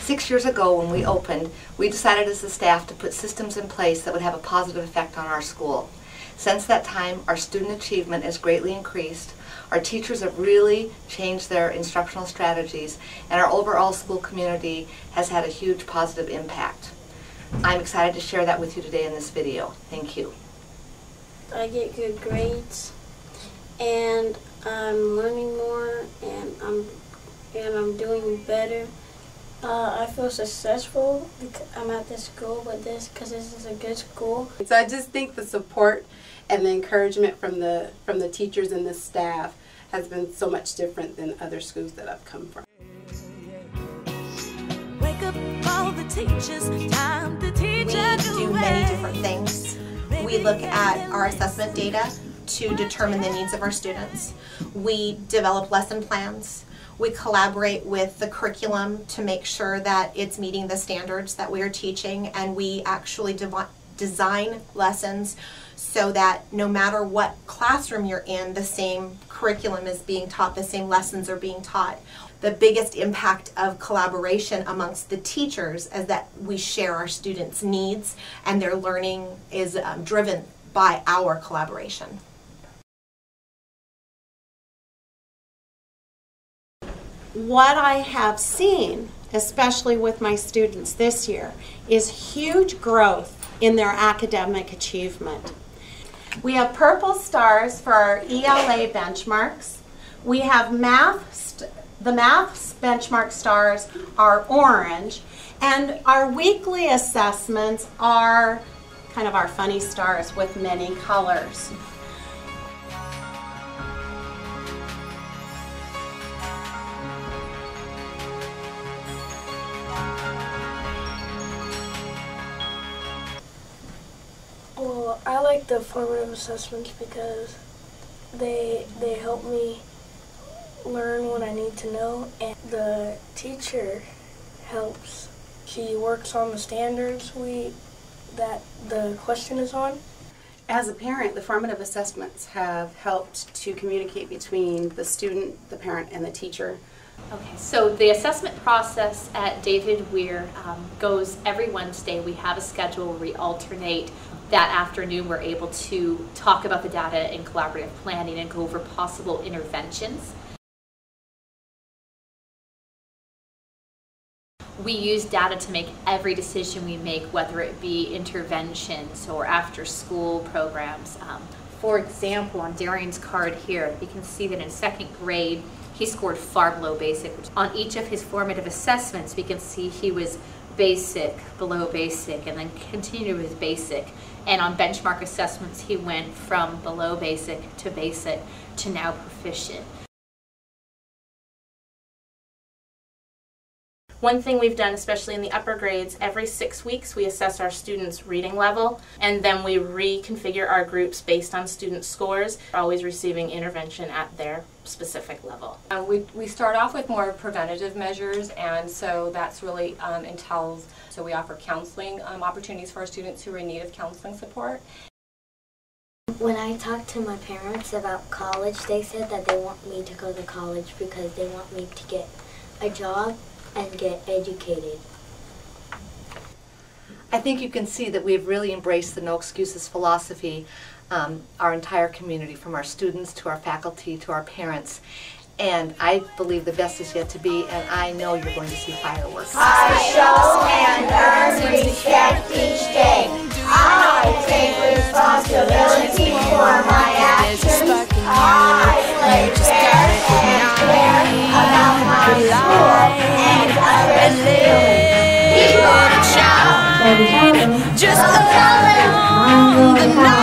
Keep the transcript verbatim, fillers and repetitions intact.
Six years ago when we opened, we decided as a staff to put systems in place that would have a positive effect on our school. Since that time, our student achievement has greatly increased, our teachers have really changed their instructional strategies, and our overall school community has had a huge positive impact. I'm excited to share that with you today in this video. Thank you. I get good grades, and I'm learning more, and I'm and I'm doing better. Uh, I feel successful because I'm at this school with this because this is a good school. So I just think the support and the encouragement from the from the teachers and the staff has been so much different than other schools that I've come from. Wake up all the teachers, time to teach. We do many different things. We look at our assessment data to determine the needs of our students. We develop lesson plans. We collaborate with the curriculum to make sure that it's meeting the standards that we are teaching, and we actually de design lessons so that no matter what classroom you're in, the same curriculum is being taught, the same lessons are being taught. The biggest impact of collaboration amongst the teachers is that we share our students' needs, and their learning is um, driven by our collaboration. What I have seen, especially with my students this year, is huge growth in their academic achievement. We have purple stars for our E L A benchmarks. We have math, the math benchmark stars are orange, and our weekly assessments are kind of our funny stars with many colors. Well, I like the formative assessments because they they help me learn what I need to know, and the teacher helps. She works on the standards we that the question is on. As a parent, the formative assessments have helped to communicate between the student, the parent, and the teacher. Okay, so the assessment process at David Weir um, goes every Wednesday. We have a schedule where we alternate. That afternoon we're able to talk about the data in collaborative planning and go over possible interventions. We use data to make every decision we make, whether it be interventions or after-school programs. Um, for example, on Darian's card here, you can see that in second grade, he scored far below basic. On each of his formative assessments, we can see he was basic, below basic, and then continued with basic. And on benchmark assessments, he went from below basic to basic to now proficient. One thing we've done, especially in the upper grades, every six weeks we assess our students' reading level, and then we reconfigure our groups based on student scores, always receiving intervention at their specific level. Um, we, we start off with more preventative measures, and so that's really um, entails, so we offer counseling um, opportunities for our students who are in need of counseling support. When I talked to my parents about college, they said that they want me to go to college because they want me to get a job and get educated. I think you can see that we've really embraced the No Excuses philosophy, um, our entire community, from our students to our faculty to our parents. And I believe the best is yet to be, and I know you're going to see fireworks. I show and earn respect each day. I take responsibility for my actions. I play fair and care about my school and other students. People are just a color on the night.